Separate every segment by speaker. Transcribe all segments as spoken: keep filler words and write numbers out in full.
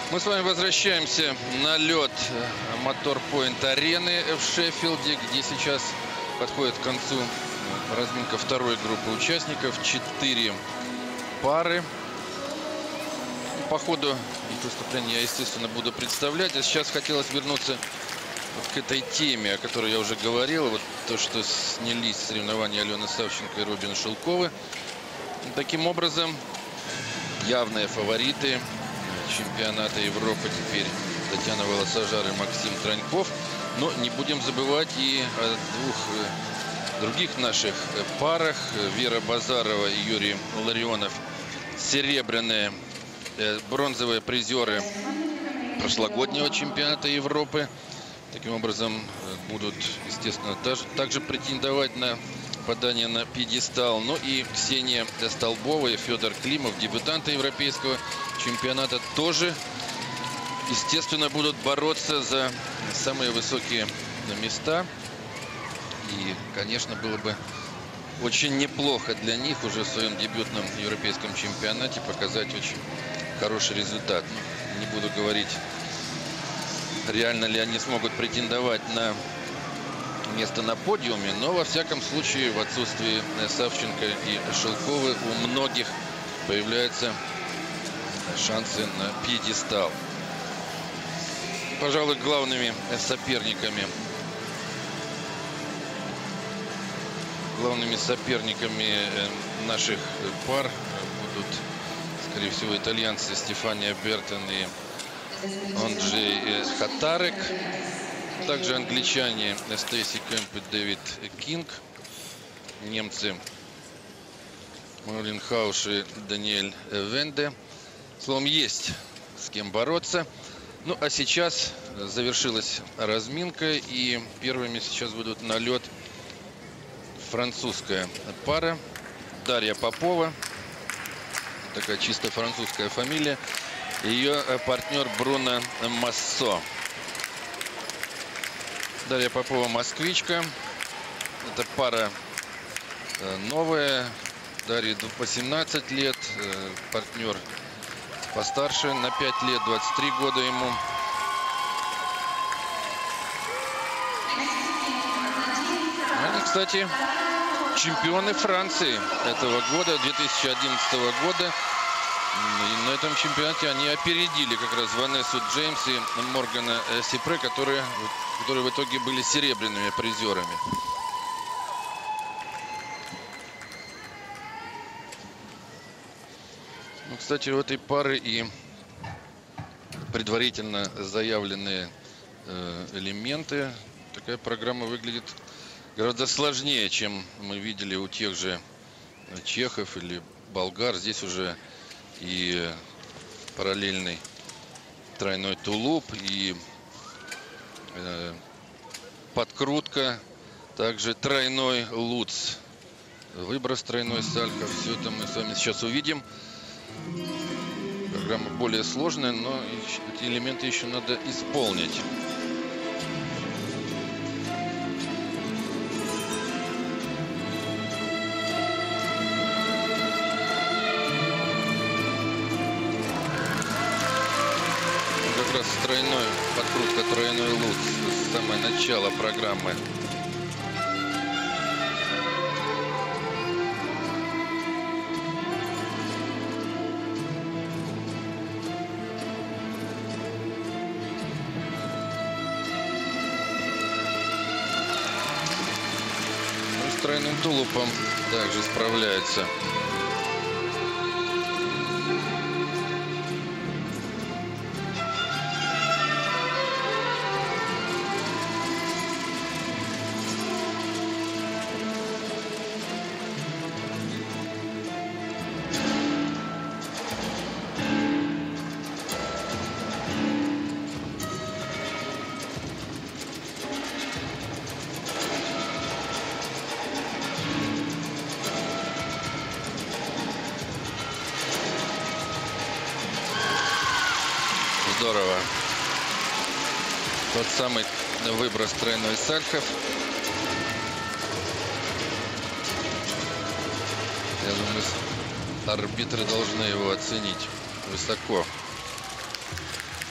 Speaker 1: Мы с вами возвращаемся на лед Моторпоинт арены в Шеффилде, где сейчас подходит к концу разминка второй группы участников. Четыре пары. По ходу выступления я, естественно, буду представлять. А сейчас хотелось вернуться вот к этой теме, о которой я уже говорил. Вот то, что снялись соревнования Алены Савченко и Робина Шелковой. Таким образом, явные фавориты чемпионата Европы теперь Татьяна Волосожар и Максим Траньков. Но не будем забывать и о двух других наших парах. Вера Базарова и Юрий Ларионов. Серебряные, бронзовые призеры прошлогоднего чемпионата Европы. Таким образом, будут, естественно, также претендовать на попадание на пьедестал. Ну и Ксения Столбова и Федор Климов, дебютанты европейского чемпионата, тоже, естественно, будут бороться за самые высокие места. И, конечно, было бы очень неплохо для них уже в своем дебютном европейском чемпионате показать очень хороший результат. Не буду говорить, реально ли они смогут претендовать на место на подиуме, но во всяком случае в отсутствии Савченко и Шелковой у многих появляются шансы на пьедестал. Пожалуй, главными соперниками главными соперниками наших пар будут, скорее всего, итальянцы Стефания Бертон и Анджей Хатарек. Также англичане Стейси Кэмп и Дэвид Кинг. Немцы Марлин Хауш и Даниэль Венде. Словом, есть с кем бороться. Ну, а сейчас завершилась разминка. И первыми сейчас будут на лед французская пара. Дарья Попова. Такая чисто французская фамилия. Ее партнер Бруно Массо. Дарья Попова москвичка. Это пара новая. Дарье восемнадцать лет. Партнер постарше на пять лет. двадцать три года ему. Они, кстати, чемпионы Франции этого года, две тысячи одиннадцатого года. И на этом чемпионате они опередили как раз Ванессу Джеймс и Моргана Сипре, которые, которые в итоге были серебряными призерами. Ну, кстати, у этой пары и предварительно заявленные э, элементы. Такая программа выглядит гораздо сложнее, чем мы видели у тех же чехов или болгар. Здесь уже и параллельный тройной тулуп, и э, подкрутка, также тройной луц, выброс тройной сальхов. Все это мы с вами сейчас увидим. Программа более сложная, но эти элементы еще надо исполнить. Тройной подкрутка, тройной луц, самое начало программы. Ну, с тройным тулупом также справляется. Здорово. Тот самый выброс тройной сальхов. Я думаю, арбитры должны его оценить высоко.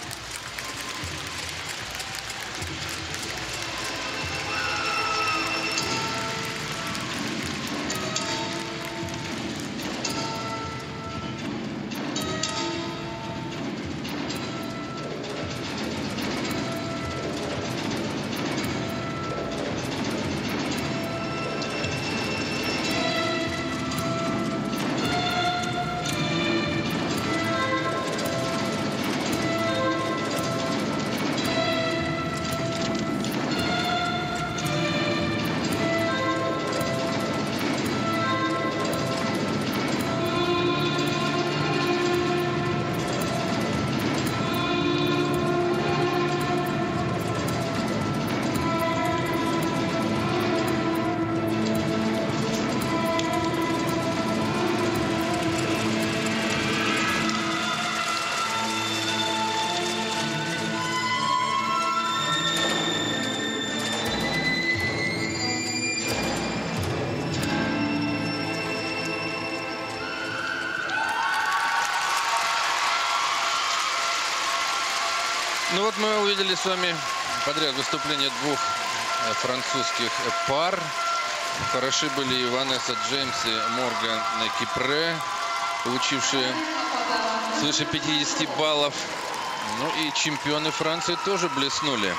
Speaker 1: вот мы увидели с вами подряд выступления двух французских пар. Хороши были Ванесса Джеймс и Морган Экипре, получившие свыше пятидесяти баллов. Ну и чемпионы Франции тоже блеснули.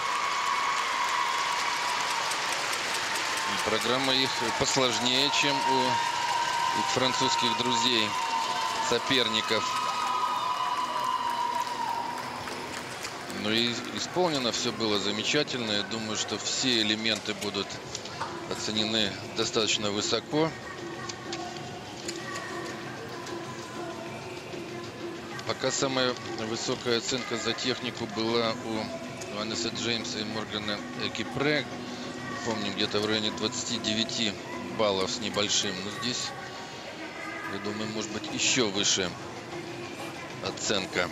Speaker 1: И программа их посложнее, чем у их французских друзей, соперников. Ну и исполнено все было замечательно. Я думаю, что все элементы будут оценены достаточно высоко. Пока самая высокая оценка за технику была у Ванессы Джеймса и Моргана Экипре. Помним, где-то в районе двадцати девяти баллов с небольшим. Но здесь, я думаю, может быть еще выше оценка.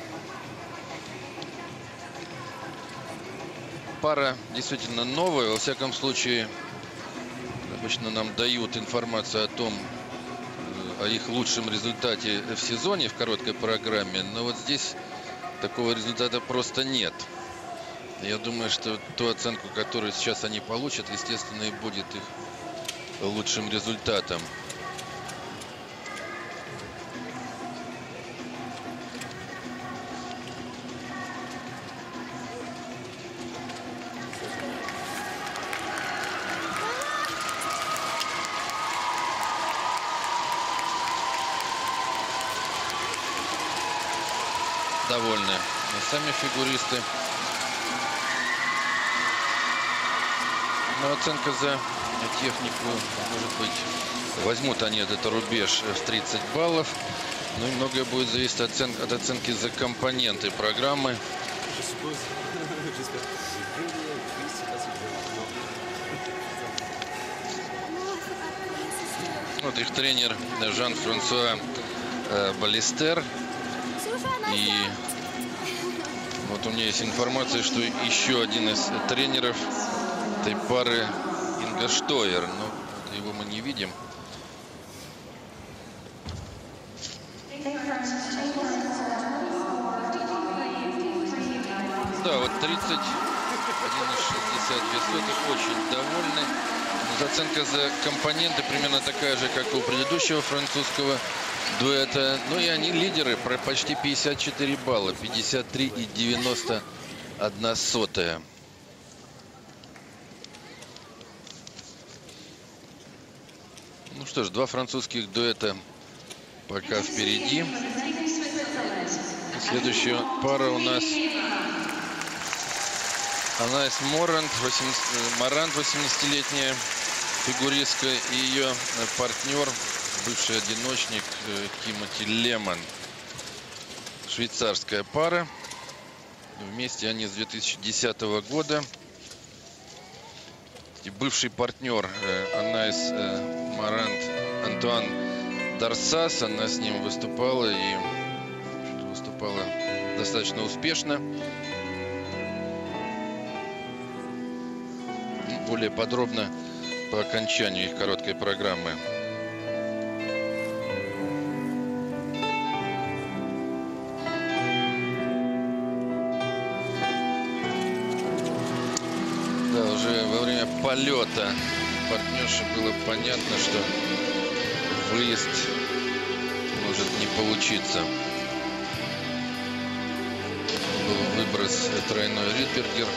Speaker 1: Пара действительно новая. Во всяком случае, обычно нам дают информацию о том, о их лучшем результате в сезоне в короткой программе. Но вот здесь такого результата просто нет. Я думаю, что ту оценку, которую сейчас они получат, естественно, и будет их лучшим результатом. Довольны сами фигуристы. Но оценка за технику, может быть, возьмут они этот рубеж в тридцать баллов. Ну и многое будет зависеть от оценки, от оценки за компоненты программы. Вот их тренер Жан-Франсуа Балестер. И вот у меня есть информация, что еще один из тренеров этой пары Инга Штойер. Но его мы не видим. Да, вот тридцать один и шестьдесят две сотых, очень довольны. Оценка за компоненты примерно такая же, как у предыдущего французского дуэта. Ну и они лидеры, про почти пятьдесят четыре балла, пятьдесят три и девяносто одна сотая. Ну что ж, два французских дуэта пока впереди. Следующая пара у нас Анаис Морант, Морант, восьмидесятилетняя фигуристка, и ее партнер, бывший одиночник Тимоти Лемон. Швейцарская пара. Вместе они с две тысячи десятого года. И бывший партнер Анаис Морант Антуан Дарсас. Она с ним выступала и выступала достаточно успешно. Более подробно по окончанию их короткой программы. Да, уже во время полета партнерши было понятно, что выезд может не получиться. Был выброс тройной Ридбергер.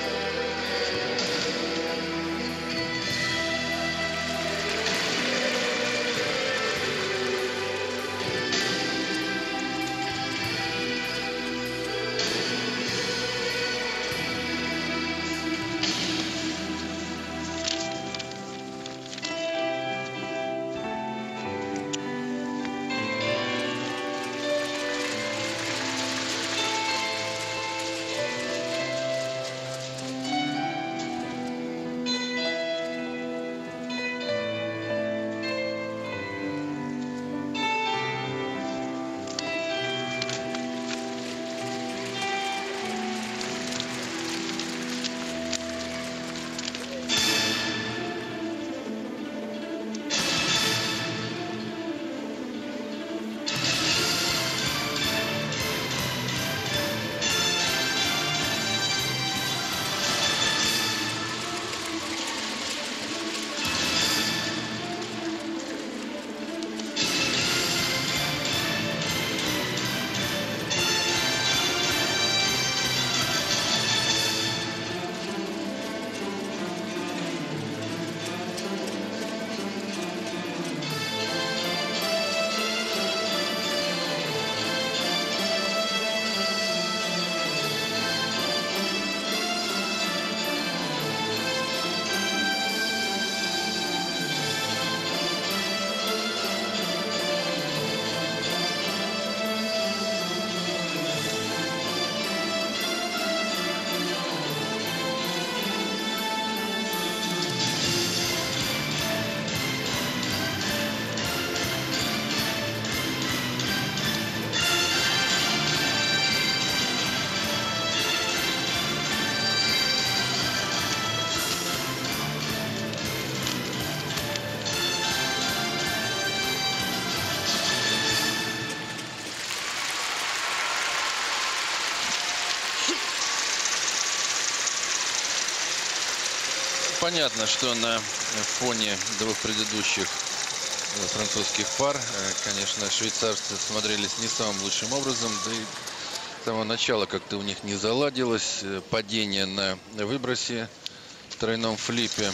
Speaker 1: понятно, что на фоне двух предыдущих французских пар, конечно, швейцарцы смотрелись не самым лучшим образом. Да и с самого начала как-то у них не заладилось. Падение на выбросе в тройном флипе.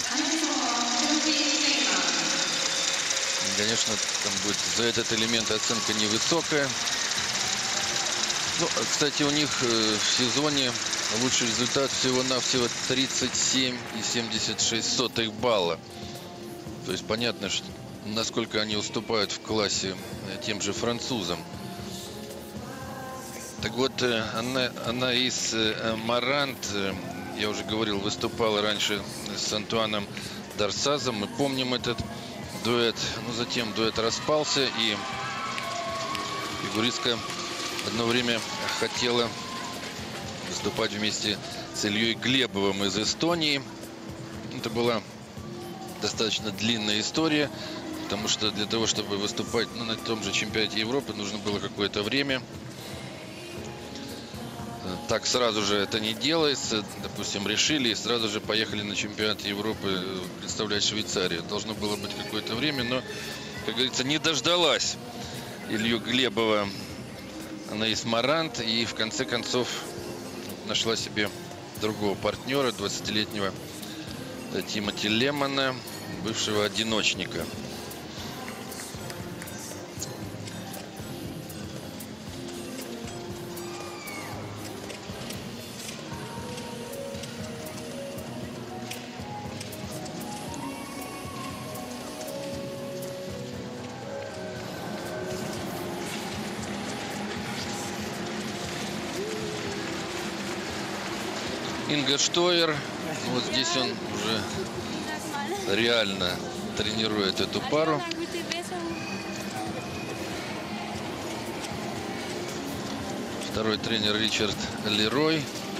Speaker 1: Конечно, там будет за этот элемент оценка невысокая. Ну, кстати, у них в сезоне лучший результат всего-навсего тридцать семь и семьдесят шесть сотых балла. То есть понятно, что, насколько они уступают в классе тем же французам. Так вот, Анна, Анаис Марант, я уже говорил, выступала раньше с Антуаном Дарсазом. Мы помним этот дуэт. Но затем дуэт распался, и фигуристка одно время хотела выступать вместе с Ильей Глебовым из Эстонии. Это была достаточно длинная история, потому что для того, чтобы выступать ну, на том же чемпионате Европы, нужно было какое-то время. Так сразу же это не делается. Допустим, решили и сразу же поехали на чемпионат Европы представлять Швейцарию. Должно было быть какое-то время, но, как говорится, не дождалась Илью Глебова Анаис Марант, и в конце концов нашла себе другого партнера, двадцатилетнего Тимоти Лемона, бывшего одиночника. Инга Штойер, вот здесь он уже реально тренирует эту пару. Второй тренер Ричард Лерой.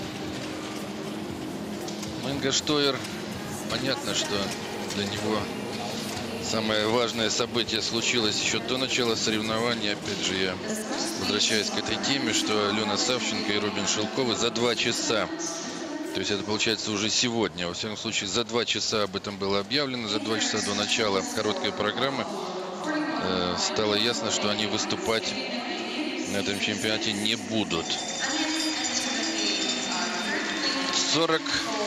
Speaker 1: Инга Штойер, понятно, что для него самое важное событие случилось еще до начала соревнований. Опять же, я возвращаюсь к этой теме, что Алена Савченко и Робин Шелковы за два часа, то есть это получается уже сегодня, во всяком случае за два часа об этом было объявлено, за два часа до начала короткой программы э, стало ясно, что они выступать на этом чемпионате не будут. сорок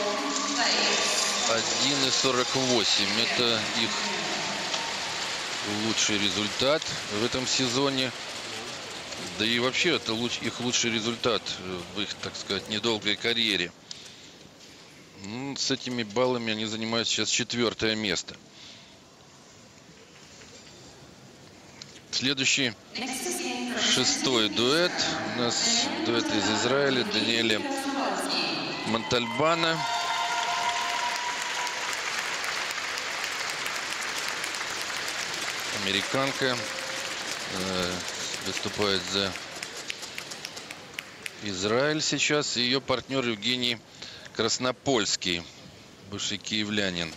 Speaker 1: один и сорок восемь это их лучший результат в этом сезоне. Да и вообще это луч, их лучший результат в их, так сказать, недолгой карьере. Ну, с этими баллами они занимают сейчас четвертое место. Следующий, шестой дуэт. У нас дуэт из Израиля. Даниэля Монтальбано. Американка. Э, выступает за Израиль сейчас. И ее партнер Евгений Краснопольский, бывший киевлянин.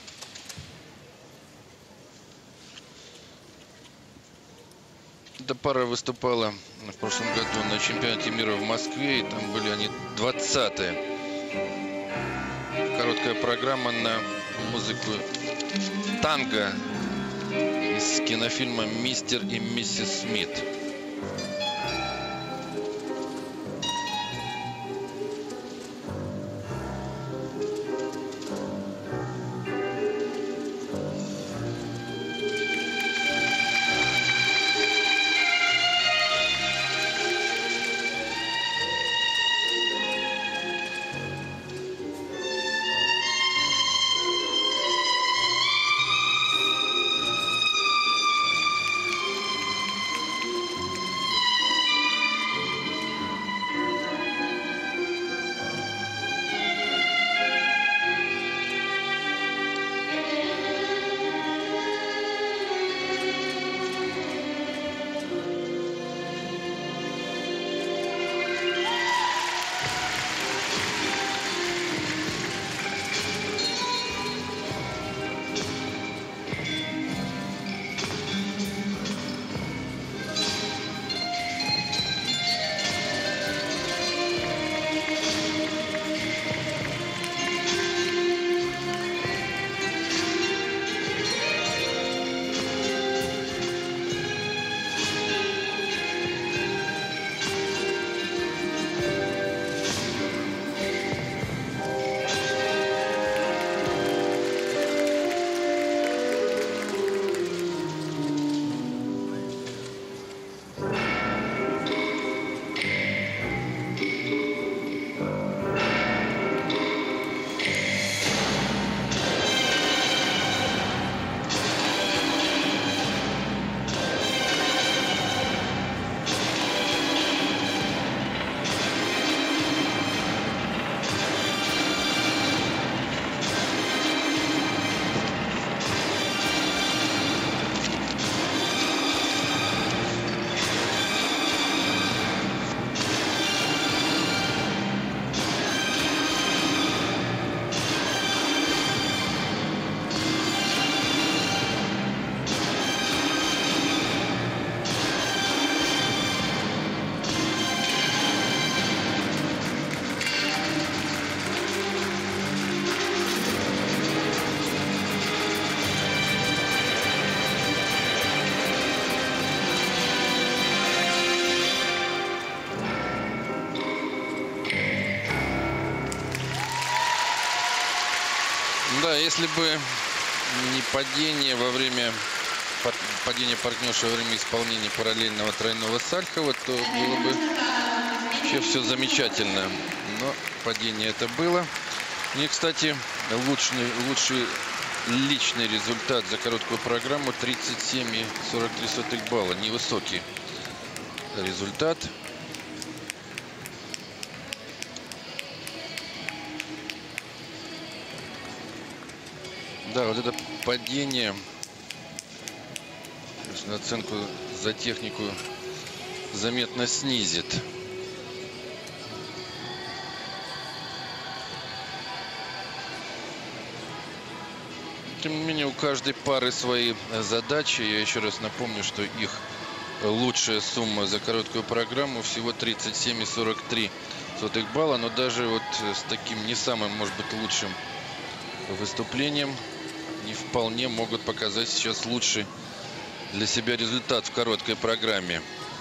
Speaker 1: Эта пара выступала в прошлом году на чемпионате мира в Москве, и там были они двадцатые. Короткая программа на музыку танго из кинофильма «Мистер и миссис Смит». Да, если бы не падение во время падения партнерши во время исполнения параллельного тройного Сальхова, то было бы вообще все замечательно. Но падение это было. И, кстати, лучший, лучший личный результат за короткую программу тридцать семь и сорок три сотых балла. Невысокий результат. Да, вот это падение, конечно, оценку за технику заметно снизит. Тем не менее, у каждой пары свои задачи. Я еще раз напомню, что их лучшая сумма за короткую программу всего тридцать семь и сорок три сотых балла. Но даже вот с таким не самым, может быть, лучшим выступлением не вполне могут показать сейчас лучший для себя результат в короткой программе.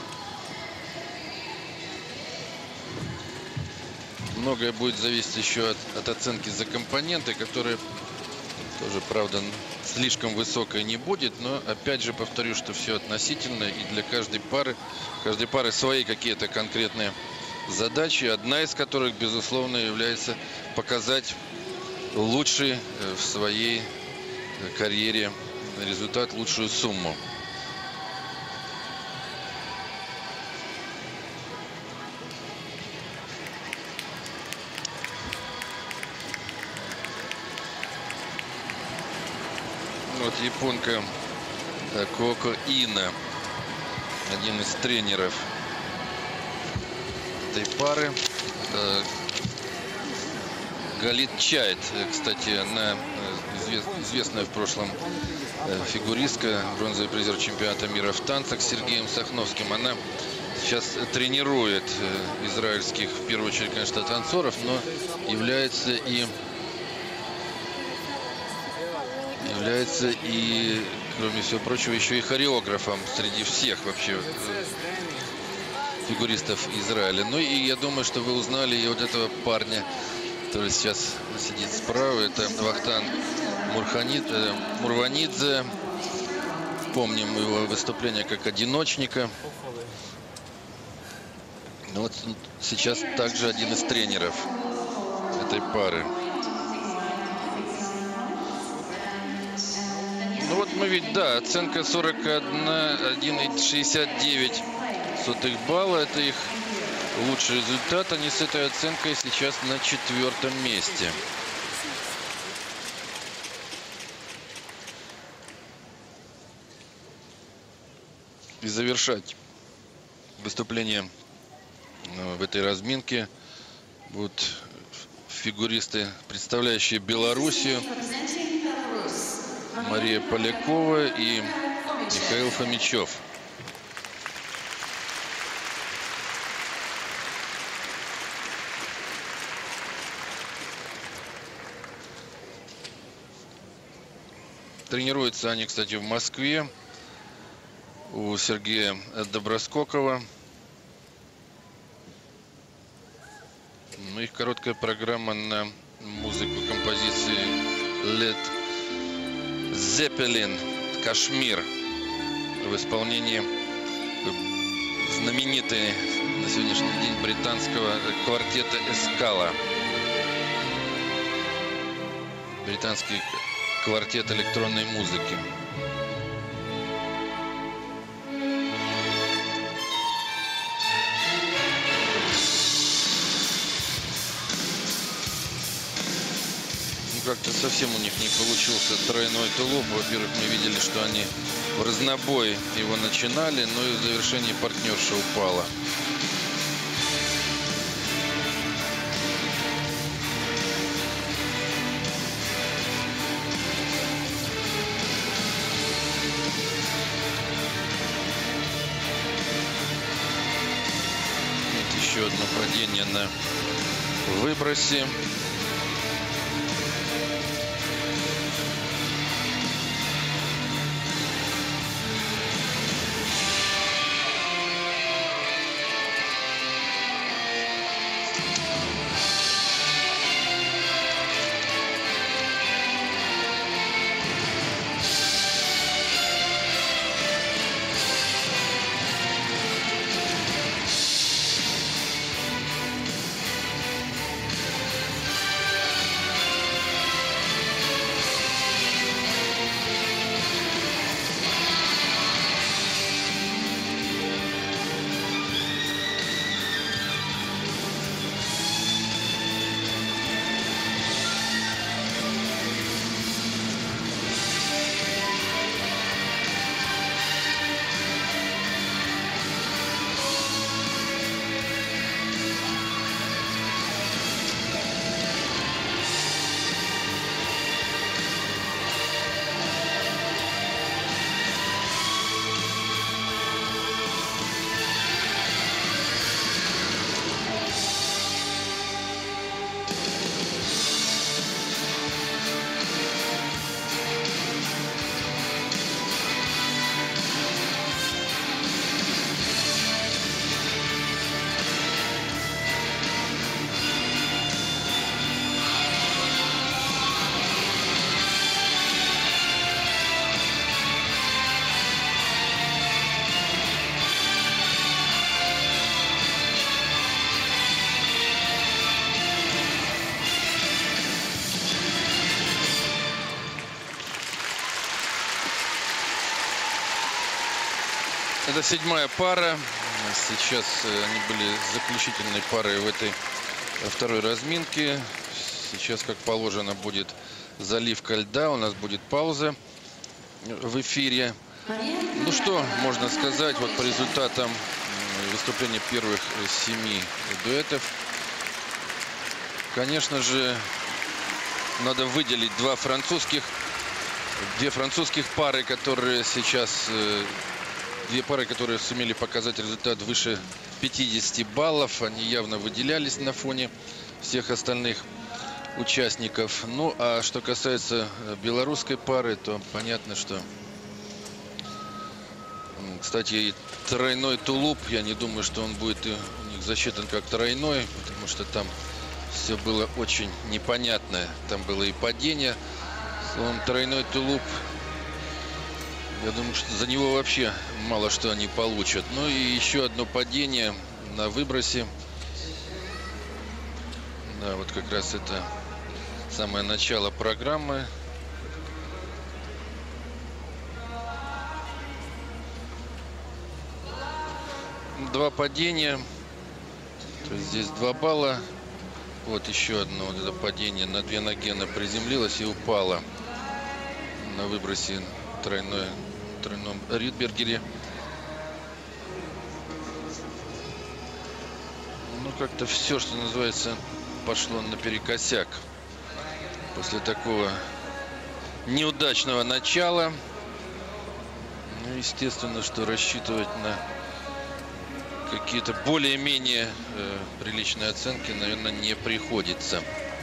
Speaker 1: Многое будет зависеть еще от, от оценки за компоненты, которые тоже, правда, слишком высокой не будет. Но опять же повторю, что все относительно. И для каждой пары, каждой пары свои какие-то конкретные задачи. Одна из которых, безусловно, является показать лучший в своей карьере результат, лучшую сумму. Вот японка Коко Ина, один из тренеров этой пары. Галит Чайт, кстати, она известная в прошлом фигуристка, бронзовый призер чемпионата мира в танцах с Сергеем Сахновским. Она сейчас тренирует израильских, в первую очередь, конечно, танцоров, но является и является и, кроме всего прочего, еще и хореографом среди всех вообще фигуристов Израиля. Ну и я думаю, что вы узнали и вот этого парня, который сейчас сидит справа. Это Вахтанг Мурванидзе. Помним его выступление как одиночника. Но вот сейчас также один из тренеров этой пары. Ну вот мы видим, да, оценка сорок один и шестьдесят девять сотых балла. Это их лучший результат. Они с этой оценкой сейчас на четвертом месте. И завершать выступление в этой разминке будут фигуристы, представляющие Белоруссию. Мария Полякова и Михаил Фомичев. Тренируются они, кстати, в Москве у Сергея Доброскокова. Ну, их короткая программа на музыку композиции Led Zeppelin «Кашмир» в исполнении знаменитой на сегодняшний день британского квартета «Эскала». Британский квартет электронной музыки. Как-то совсем у них не получился тройной тулуп. Во-первых, мы видели, что они в разнобой его начинали, но и в завершении партнерша упала. Вот еще одно падение на выбросе. Это седьмая пара. Сейчас они были заключительной парой в этой второй разминке. Сейчас, как положено, будет заливка льда. У нас будет пауза в эфире. Ну что можно сказать вот по результатам выступления первых семи дуэтов. Конечно же, надо выделить два французских, две французских пары, которые сейчас, две пары, которые сумели показать результат выше пятидесяти баллов. Они явно выделялись на фоне всех остальных участников. Ну, а что касается белорусской пары, то понятно, что... Кстати, и тройной тулуп, я не думаю, что он будет у них засчитан как тройной, потому что там все было очень непонятное. Там было и падение. Словом, тройной тулуп, я думаю, что за него вообще мало что они получат. Ну и еще одно падение на выбросе. Да, вот как раз это самое начало программы. Два падения. То есть здесь два балла. Вот еще одно вот это падение. На две ноги она приземлилась и упала на выбросе тройной, тройном Ридбергере. Ну, как-то все, что называется, пошло наперекосяк. После такого неудачного начала. Ну, естественно, что рассчитывать на какие-то более-менее э, приличные оценки, наверное, не приходится.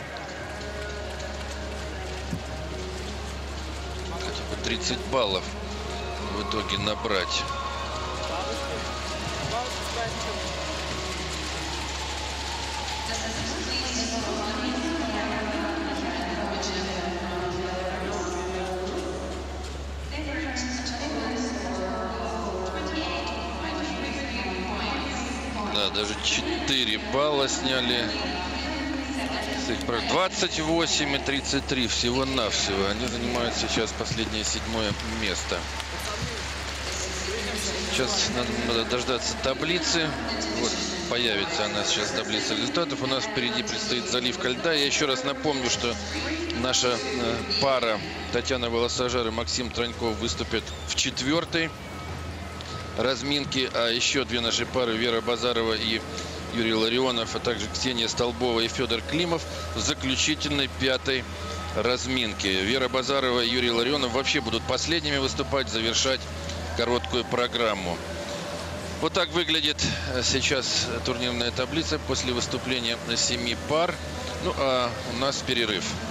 Speaker 1: Хотя бы тридцать баллов в итоге набрать. Да, даже четыре балла сняли. двадцать восемь и тридцать три всего-навсего. Они занимают сейчас последнее седьмое место. Сейчас надо, надо дождаться таблицы. Вот появится она сейчас, таблица результатов. У нас впереди предстоит заливка льда. Я еще раз напомню, что наша э, пара Татьяна Волосожар и Максим Троньков выступят в четвертой разминки, а еще две наши пары, Вера Базарова и Юрий Ларионов, а также Ксения Столбова и Федор Климов, в заключительной пятой разминке. Вера Базарова и Юрий Ларионов вообще будут последними выступать, завершать короткую программу. Вот так выглядит сейчас турнирная таблица после выступления семи пар. Ну а у нас перерыв.